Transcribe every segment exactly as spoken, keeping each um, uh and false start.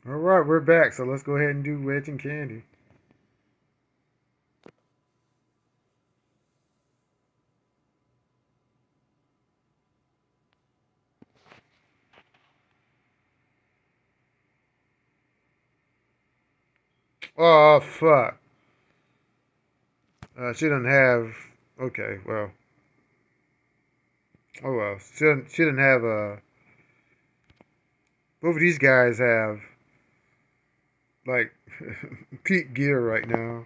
All right, we're back, so let's go ahead and do Wedge and Candy. Oh, fuck. Uh, she doesn't have... Okay, well. Oh, well. She doesn't, she doesn't have... Uh, both of these guys have, like, peak gear right now.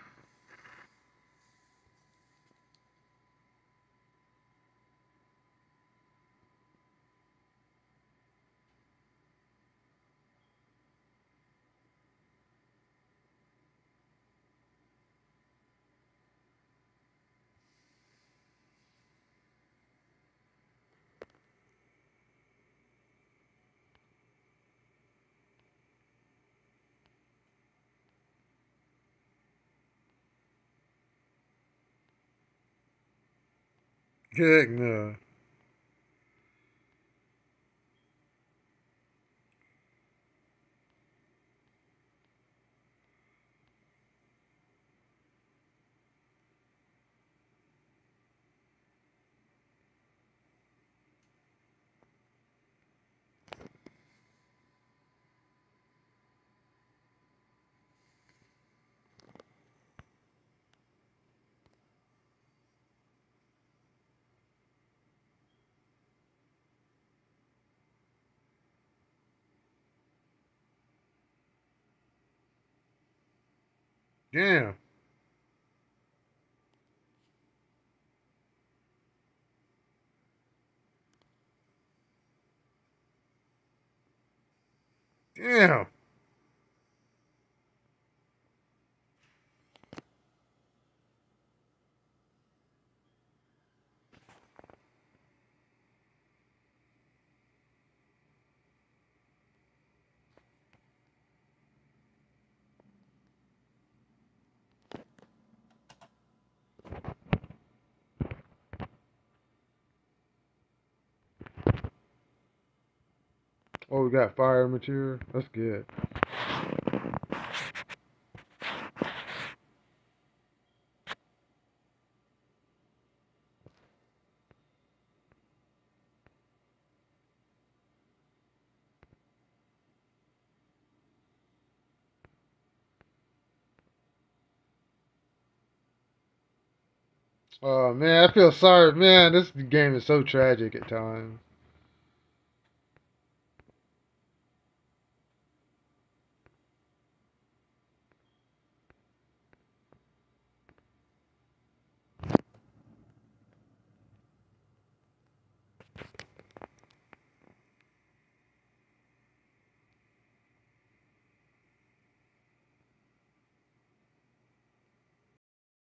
Heck no. Damn. Damn. Oh, we got fire material. That's good. Oh, man, I feel sorry. Man, this game is so tragic at times.